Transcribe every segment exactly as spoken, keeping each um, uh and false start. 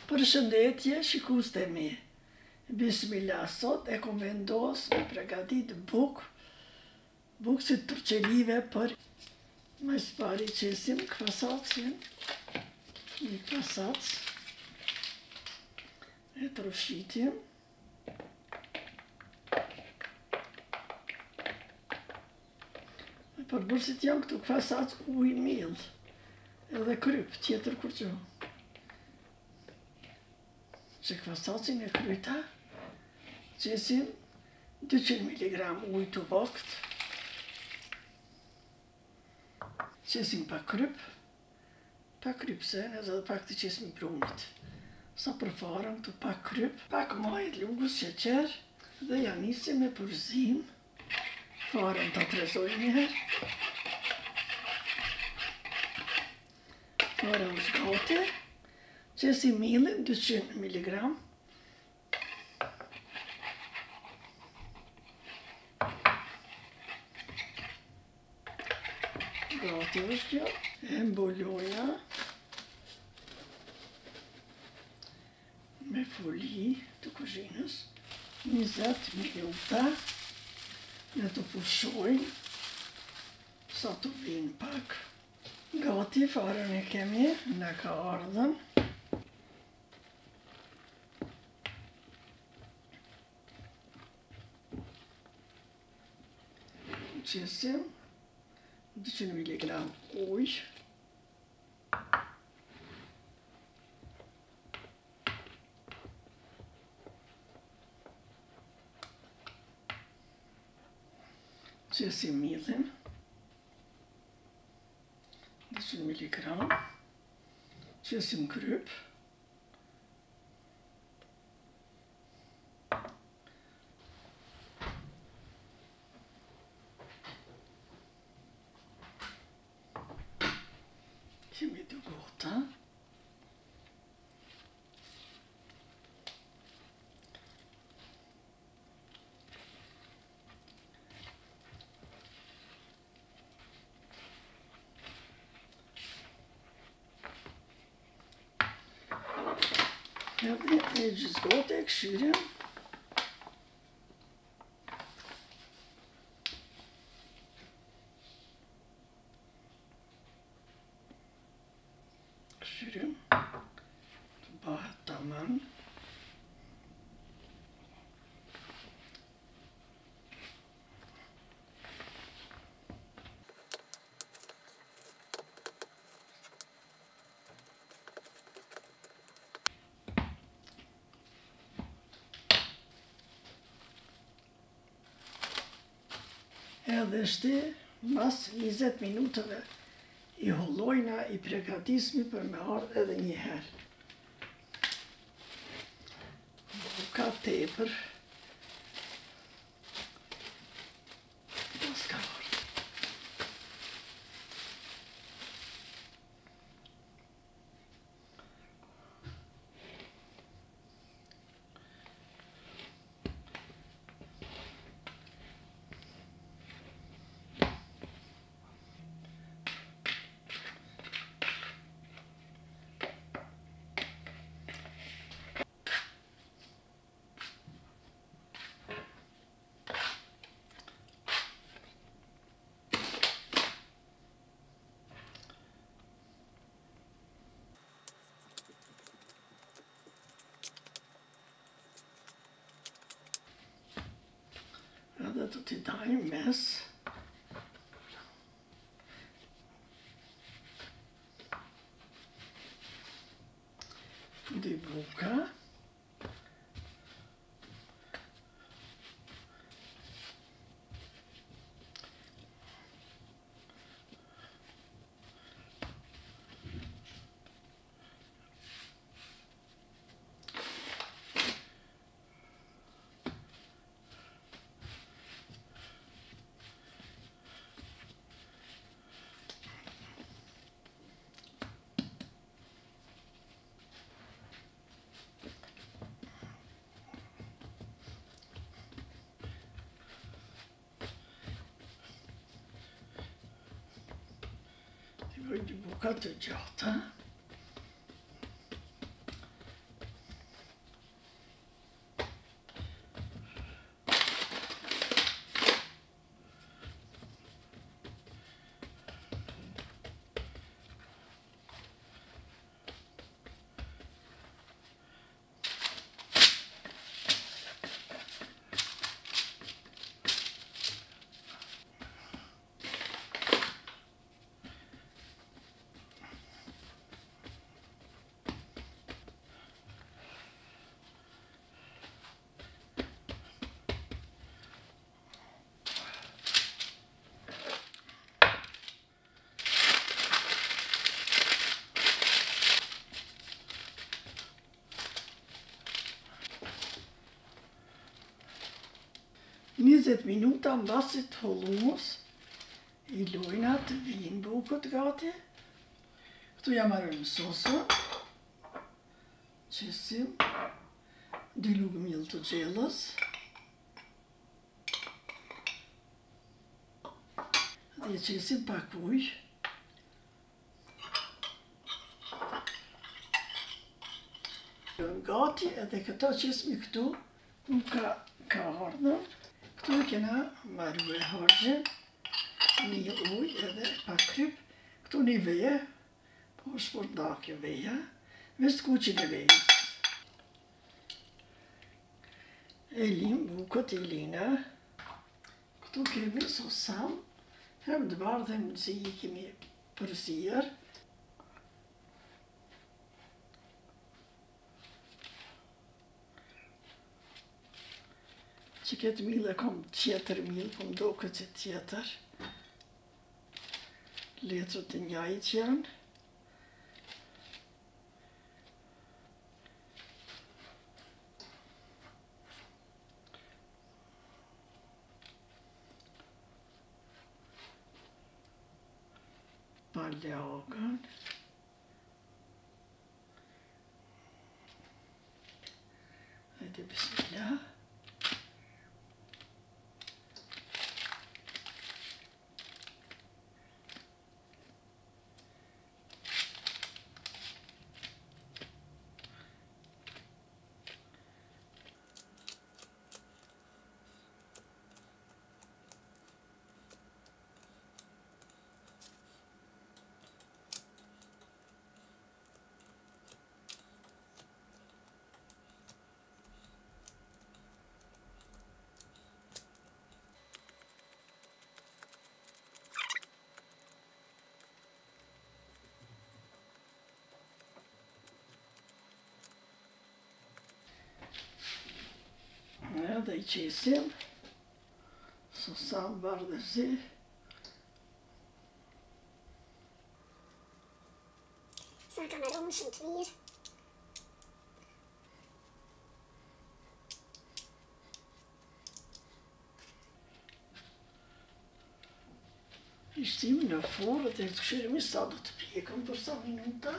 Përshëndetje, shikust e mi. Bismillah, sot e kom vendos me pregatit bukë, bukë si turqelive për më së pari qesim kvasacin, një kvasac, e të rëshitim. Për bërësit jam këtu kvasac ujë mill, edhe kryp, tjetër kur që. Që kvasacin e kryta, qesim dyqind miligram ujë të boft, qesim pak kryp, pak krypse, edhe pak të qesim prunit. Sa përfarëm këtu pak kryp, pak majt lugës, sheqer, dhe ja nisim me përzim. Farën të trezoj njëherë. Farën është gati. Qesim millin, dyqind miligram. Gati është kjo. E mboloja me foli të kuzhinës. njëzet minuta. Ne të pushojnë sa të vinë pak. Gati, farën e kemi, ne ka ardhen. Qesim dyqind miligram ujë. Qesim millin, dyqind miligram, qesim kryp, kemi dy gota, edhe e gjizgote e këshyrim. Këshyrim të bëhet tamam. Edhe shti, mas njëzet minutëve i hollojna, i pregatismi për me ardhë edhe një herë. Buka tepër. Pas ka ardhë. Edhe të t'i dajmë mes. Dy buka. Dy buka të gjata. njëzet minuta mbasi të hollumus, i lojna të vinë bukët gati. Këtu jam marrë sosën, qesim, dy lugë miell të gjellës, dhe qesim pak ujë, gati edhe këto qesmi këtu nuk ka, ka ardhën. Këtu e kena marrë e hargjën, një ujë edhe pak kryp, këtu një veje, po është për ndakje veja, veç të kuqin e vejës. E lim bukët i lina. Këtu kemi susam, hem të bardhë hem të zi i kemi përsirë. Që këtë milë e kom tjetër milë, po më do këtë tjetër. Letrët e njajt janë. Palagën. Hajde bismillah. Edhe i qesim, susam bardhëzi. Sa ka marrë shumë të mirë. I shtim në forë dhe të këshirimi sa do të pjekëm për sa minuta.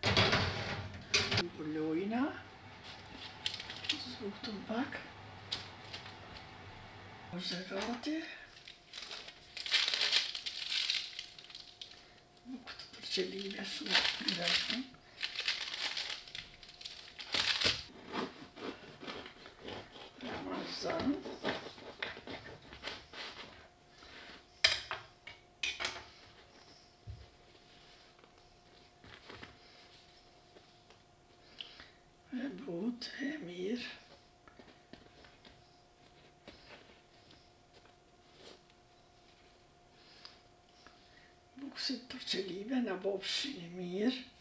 Lojna. Zbuktum pak. është gati. Nuk të përqeline shumë të mirashme. Ramazan. E but, e mirë. Si të përqelive në bofshin e mirë.